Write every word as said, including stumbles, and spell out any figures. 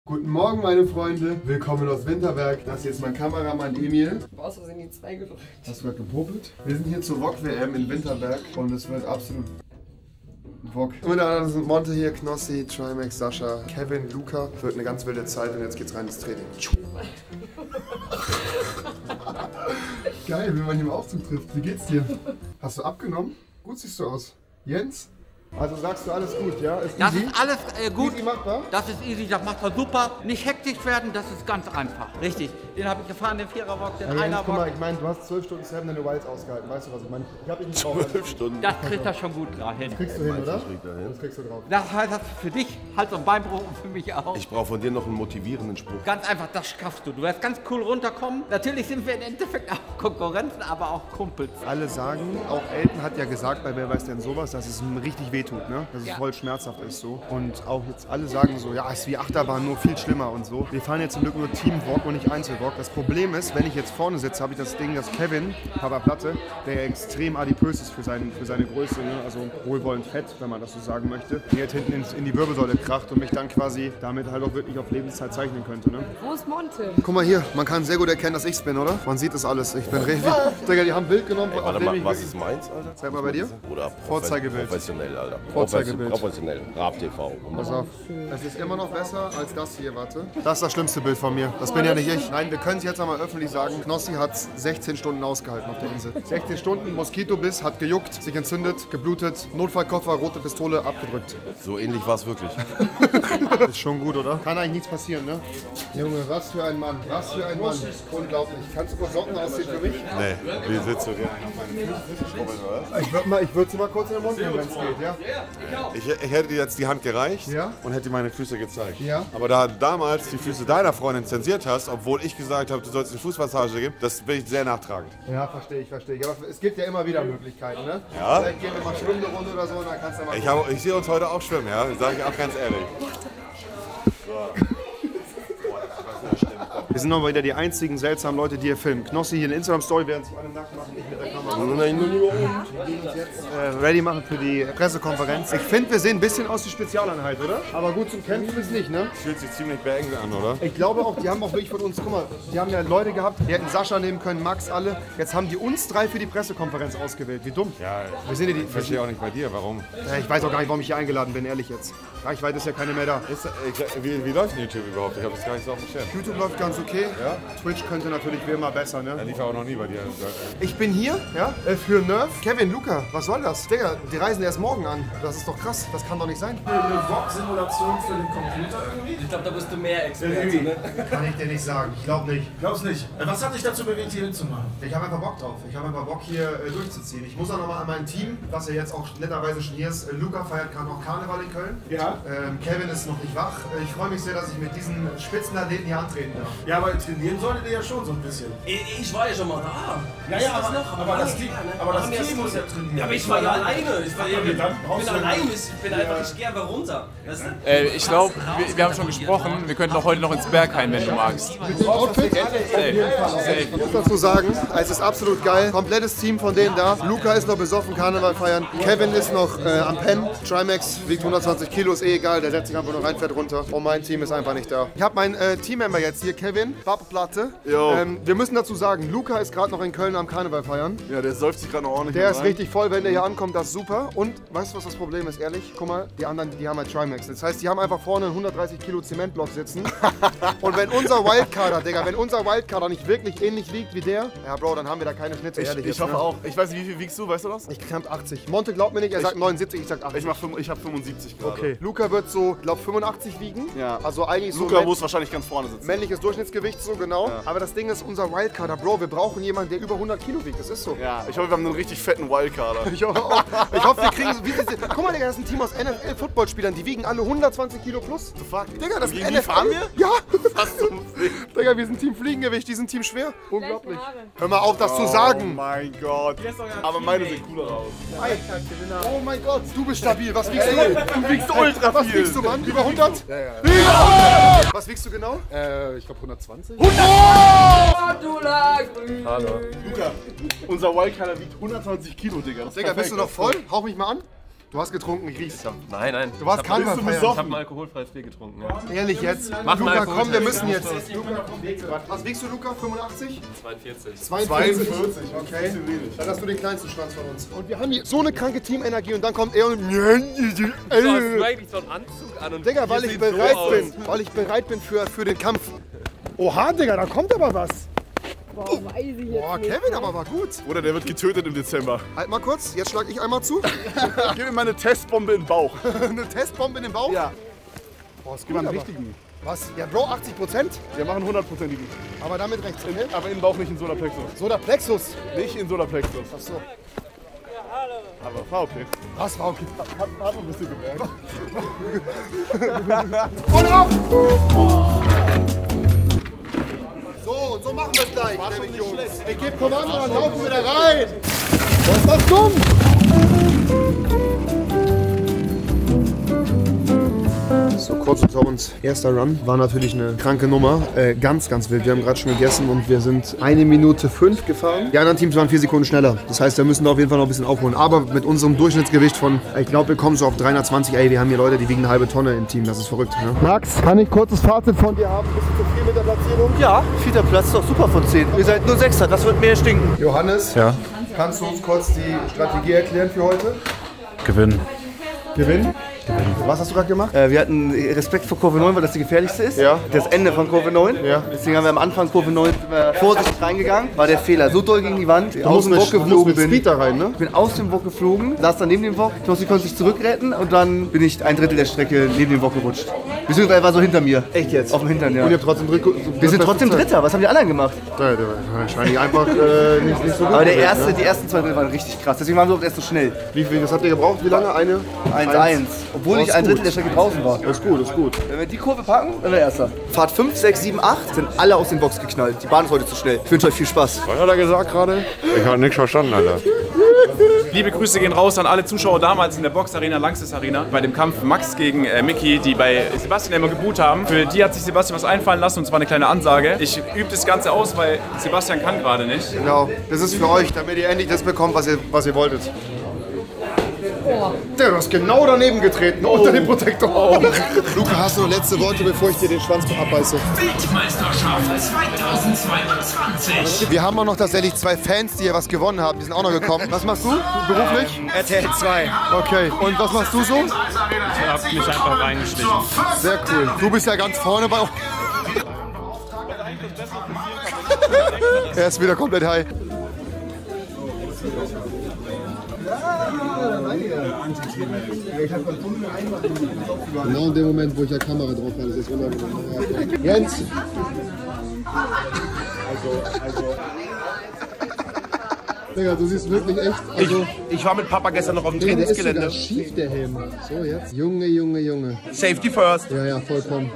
Guten Morgen, meine Freunde. Willkommen aus Winterberg. Das hier ist mein Kameramann Emil. Boah, so sind die zwei gedrückt. Hast du gerade gepopelt? Wir sind hier zur Rock-W M in Winterberg und es wird absolut Rock. Und dann sind Monte hier, Knossi, Trimax, Sascha, Kevin, Luca. Wird eine ganz wilde Zeit und jetzt geht's rein ins Training. Geil, wie man hier im Aufzug trifft. Wie geht's dir? Hast du abgenommen? Gut siehst du aus. Jens? Also sagst du alles gut, ja? Ist das easy? ist alles äh, gut. Easy machbar? Das ist easy, das macht man super. Nicht hektisch werden, das ist ganz einfach. Richtig. Den habe ich gefahren, den Viererbock, den Ja, Jens, guck mal, Einerbock. ich meine, du hast zwölf Stunden Seven in the Wilds ausgehalten. Weißt du, was ich meine? Ich hab dich nicht drauf. zwölf Stunden. Das kriegt er schon gut gerade hin. Kriegst du hin, oder? Das kriegt er hin. Das kriegst du drauf. Das heißt das für dich Hals- und Beinbruch und für mich auch. Ich brauche von dir noch einen motivierenden Spruch. Ganz einfach, das schaffst du. Du wirst ganz cool runterkommen. Natürlich sind wir im Endeffekt auch Konkurrenzen, aber auch Kumpels. Alle sagen, auch Elton hat ja gesagt, bei Wer weiß denn sowas, dass es ihm richtig wehtut, ne? Dass es Ja. voll schmerzhaft ist so. Und auch jetzt alle sagen so, ja, ist wie Achterbahn, nur viel schlimmer und so. Wir fahren jetzt zum Glück nur Teamwalk und nicht Einzelwalk. Das Problem ist, wenn ich jetzt vorne sitze, habe ich das Ding, dass Kevin, Papa Platte, der extrem adipös ist für, seinen, für seine Größe, ne? Also wohlwollend fett, wenn man das so sagen möchte, mir jetzt hinten ins, in die Wirbelsäule kracht und mich dann quasi damit halt auch wirklich auf Lebenszeit zeichnen könnte, ne? Wo ist Monte? Guck mal hier, man kann sehr gut erkennen, dass ich's bin, oder? Man sieht das alles. Ich bin richtig. Digga, die haben ein Bild genommen, auf Warte dem mal, ich was wirklich- ist meins, Alter? Zeig mal bei dir. Oder profe- Vorzeigebild. Professionell, Alter. Vorzeigebild. Professionell. Raab T V. Pass auf. Es ist immer noch besser als das hier, warte. Das ist das schlimmste Bild von mir. Das bin ja nicht ich. Nein, wir können es jetzt einmal öffentlich sagen. Knossi hat sechzehn Stunden ausgehalten auf der Insel. sechzehn Stunden, Moskitobiss, hat gejuckt, sich entzündet, geblutet, Notfallkoffer, rote Pistole, abgedrückt. So ähnlich war es wirklich. Ist schon gut, oder? Kann eigentlich nichts passieren, ne? Junge, was für ein Mann. Was für ein Mann. Unglaublich. Kannst du kurz Socken ausziehen für mich? Nee, wie sitzt du dir einen auf meine Füße schrubbeln, oder? Ich würde mal, ich würde sie mal kurz in den Mund nehmen, wenn es geht, ja? Ich, ich hätte dir jetzt die Hand gereicht Ja. und hätte dir meine Füße gezeigt. Ja. Aber da du damals die Füße deiner Freundin zensiert hast, obwohl ich gesagt habe, du sollst eine Fußmassage geben, das bin ich sehr nachtragend. Ja, verstehe ich, verstehe ich. Aber es gibt ja immer wieder Möglichkeiten, ne? Ja. Vielleicht gehen wir mal schwimmen eine Runde oder so und dann kannst du mal... Ich, hab, ich sehe uns heute auch schwimmen, ja? Sage ich auch ganz ehrlich. Wir sind noch wieder die einzigen seltsamen Leute, die hier filmen. Knossi hier eine Instagram-Story, während sich alle nackt machen, ich mit der Kamera. Nein, nur nicht. Wir gehen uns jetzt äh, ready machen für die Pressekonferenz. Ich finde, wir sehen ein bisschen aus wie Spezialeinheit, oder? Aber gut zum Kämpfen ist nicht, ne? Fühlt sich ziemlich beengt an, oder? Ich glaube auch, die haben auch wirklich von uns, guck mal, die haben ja Leute gehabt, die hätten Sascha nehmen können, Max, alle. Jetzt haben die uns drei für die Pressekonferenz ausgewählt. Wie dumm. Ja, Wir sind ja die... ich verstehe auch nicht bei dir, warum. Ja, ich weiß auch gar nicht, warum ich hier eingeladen bin, ehrlich jetzt. Reichweite ist ja keine mehr da. Ist, ich, wie, wie läuft YouTube überhaupt? Ich habe das gar nicht so auf dem Schirm. YouTube läuft ganz okay. Ja? Twitch könnte natürlich wie immer besser, ne? Er lief auch noch nie bei dir. Ich bin hier, ja, äh, für Nerf. Kevin, Luca, was soll das? Digga, die reisen erst morgen an. Das ist doch krass, das kann doch nicht sein. Eine Vox-Simulation für den Computer irgendwie? Ich glaube, da bist du mehr Experte, ne? Kann ich dir nicht sagen, ich glaube nicht. Glaub's nicht. Was hat dich dazu bewegt, hier hinzumachen? Ich habe einfach Bock drauf. Ich habe einfach Bock hier äh, durchzuziehen. Ich muss auch nochmal an mein Team, was ja jetzt auch netterweise schon hier ist. Äh, Luca feiert gerade noch Karneval in Köln. Ja. Ähm, Kevin ist noch nicht wach. Äh, ich freue mich sehr, dass ich mit diesen Spitzenathleten hier antreten darf. Ja, aber trainieren solltet ihr ja schon so ein bisschen. Ich, ich war ja schon mal da. Ja, ja, aber, aber das Team, aber das Team muss ja trainieren. Ja, aber ich war ja alleine. Ich war ja, Okay, dann ich brauchst bin du- allein. Ich bin einfach, ich gehe einfach runter. Weißt du? Äh, ich glaube, wir, wir haben schon gesprochen, wir könnten auch heute noch ins Bergheim, wenn du magst. Outfit? Safe. Ich muss dazu sagen, es ist absolut geil. Komplettes Team von denen da. Luca ist noch besoffen, Karneval feiern. Kevin ist noch äh, am Pennen. Trimax wiegt hundertzwanzig Kilo, ist eh egal. Der setzt sich einfach nur rein, fährt runter. Und mein Team ist einfach nicht da. Ich habe meinen äh, Teammember jetzt hier, Kevin, Pappplatte. Ähm, wir müssen dazu sagen, Luca ist gerade noch in Köln am Karneval feiern. Ja, der säuft sich gerade noch ordentlich. Der ist richtig voll, wenn der hier ankommt, das ist super. Und weißt du, was das Problem ist, ehrlich? Guck mal, die anderen, die haben halt Trimax. Das heißt, die haben einfach vorne einen hundertdreißig Kilo Zementblock sitzen. Und wenn unser Wildcarder, Digga, wenn unser Wildcarder nicht wirklich ähnlich wiegt wie der, ja Bro, dann haben wir da keine Schnitte, ehrlich. Ich jetzt, hoffe ne? auch. Ich weiß nicht, wie viel wiegst du, weißt du das? Ich knapp achtzig. Monte glaubt mir nicht, er sagt neunundsiebzig, ich sag achtzig. Ich, mach, fünf- ich habe fünfundsiebzig gerade. Okay. Luca wird so, glaub fünfundachtzig wiegen. Ja. Also eigentlich so Luca män- muss wahrscheinlich ganz vorne sitzen. männliches Durchschnittsgewicht, so genau. Aber das Ding ist, unser Wildcarder, Bro, wir brauchen jemanden, der über hundert Kilo wiegt. Das ist so. Ja, ich hoffe, wir haben einen richtig fetten Wildcarder. Ich hoffe, auch. Ich hoffe, wir kriegen so wie diese. Guck mal, Digga, das ist ein Team aus N F L-Footballspielern, die wiegen alle hunderzwanzig Kilo plus. The fuck? Digga, das ist Gegen N die F L. fahren wir? Ja! Was zum Fick? Digga, wir sind Team Fliegengewicht, die sind Team schwer. Unglaublich. Haare. Hör mal auf, das zu Oh sagen. mein Gott. Aber meine sehen cooler aus. Oh mein Gott, du bist stabil. Was wiegst du? Du wiegst ultra Was viel. wiegst du, Mann? Über hundert? Ja, ja. Was wiegst du genau? Äh, ich glaube hundertzwanzig. Cordula grün. Hallo. Luca, unser Wildcarder wiegt hundertzwanzig Kilo, Digga. Das ist Digga, bist du noch voll? Hauch mich mal an. Du hast getrunken, ich riech's. Nein, nein. Du warst krank, Ich habe ein alkoholfreies Bier getrunken, ja. Ehrlich jetzt? Mach mal Luca, komm, wir müssen jetzt. Alkoholfreies Was wiegst du, Luca? fünfundachtzig? zweiundvierzig. zweiundvierzig, okay. Dann hast du den kleinsten Schwanz von uns. Und wir haben hier so eine kranke Teamenergie und dann kommt er und... Du hast eigentlich so einen Anzug an und Digga, weil ich bereit bin. Weil ich bereit bin für, für den Kampf. Oha, Digga, da kommt aber was. Boah, weiß ich jetzt Boah, nicht. Kevin, aber war gut. Oder der wird getötet im Dezember. Halt mal kurz, jetzt schlag ich einmal zu. Gib mir mal eine Testbombe in den Bauch. Eine Testbombe in den Bauch? Ja. Boah, ist Gib mal gut, einen aber. richtigen. Was? Ja, Bro, achtzig Prozent? Wir machen hundertprozentigen. Aber damit rechts drin, ne? Aber in den Bauch, nicht in Solarplexus. Solarplexus. Nicht in Solarplexus. Ach so. Aber war okay. Das war okay. Hat, hat ein bisschen gemerkt. Und auf! So, und so machen wir es gleich, nämlich, Jungs. Ich gebe Kommando, dann laufen wir da rein. Was ist das dumm? So, kurz unter uns. Erster Run war natürlich eine kranke Nummer. Äh, ganz, ganz wild. Wir haben gerade schon gegessen und wir sind eine Minute fünf gefahren. Die anderen Teams waren vier Sekunden schneller. Das heißt, wir müssen da auf jeden Fall noch ein bisschen aufholen. Aber mit unserem Durchschnittsgewicht von, ich glaube, wir kommen so auf dreihundertzwanzig. Ey, wir haben hier Leute, die wiegen eine halbe Tonne im Team. Das ist verrückt. Ne? Max, kann ich kurzes Fazit von dir haben? Bist du zufrieden mit der Platzierung? Ja, vierter Platz ist doch super von zehn. Ihr seid nur Sechster, das wird mehr stinken. Johannes, Ja. kannst du uns kurz die Strategie erklären für heute? Gewinnen. Gewinnen? Was hast du gerade gemacht? Äh, wir hatten Respekt vor Kurve neun, weil das die gefährlichste ist. Ja. Das Ende von Kurve neun. Ja. Deswegen haben wir am Anfang Kurve neun äh, vorsichtig reingegangen. War der Fehler so doll gegen die Wand, Du aus musst dem mit, Bock du musst geflogen mit bin. Speed da rein, ne? Ich bin aus dem Bock geflogen, saß dann neben dem Bock. Knossi konnte sich zurückretten und dann bin ich ein Drittel der Strecke neben dem Bock gerutscht. Beziehungsweise war so hinter mir. Echt jetzt? Auf dem Hintern, ja. Und ihr habt trotzdem Dritt, Wir sind trotzdem Dritter. Was haben die anderen gemacht? Ja, der war wahrscheinlich einfach äh, nicht, nicht so gut. Aber der gewesen, erste, ne? die ersten zwei Drittel waren richtig krass. Deswegen waren wir auch erst so schnell. Wie viel, das habt ihr gebraucht? Wie lange? Eine? eins eins. Obwohl Oh, ich ist ein Drittel gut. der Strecke draußen war. Das ist gut, das ist gut. Wenn wir die Kurve packen, dann wäre Erster. Fahrt fünf, sechs, sieben, acht sind alle aus den Box geknallt. Die Bahn ist heute zu schnell. Ich wünsche euch viel Spaß. Was hat er gesagt gerade? Ich habe nichts verstanden, Alter. Liebe Grüße gehen raus an alle Zuschauer damals in der Box-Arena, Langsys Arena, bei dem Kampf Max gegen äh, Micky, die bei Sebastian immer geboot haben. Für die hat sich Sebastian was einfallen lassen und zwar eine kleine Ansage. Ich übe das Ganze aus, weil Sebastian kann gerade nicht. Genau, das ist für euch, damit ihr endlich das bekommt, was ihr, was ihr wolltet. Der, du hast genau daneben getreten, oh. Unter dem Protektor. Oh. Luca, hast du noch letzte Worte, bevor ich dir den Schwanz abbeiße? Weltmeisterschaft zweitausendzweiundzwanzig. Wir haben auch noch tatsächlich zwei Fans, die hier was gewonnen haben. Die sind auch noch gekommen. Was machst du beruflich? R T L zwei. Okay, und was machst du so? Ich hab mich einfach reingeschlichen. Sehr cool. Du bist ja ganz vorne bei... Er ist wieder komplett high. Genau in dem Moment, wo ich ja Kamera drauf habe, ist es unangenehm. Jens! Also, also. Digga, du siehst wirklich echt. Also, Ich, ich war mit Papa gestern noch auf dem Digga, der ist Trainingsgelände. sogar schief, der Helm. So, jetzt. Junge, Junge, Junge. Safety first. Ja, ja, vollkommen.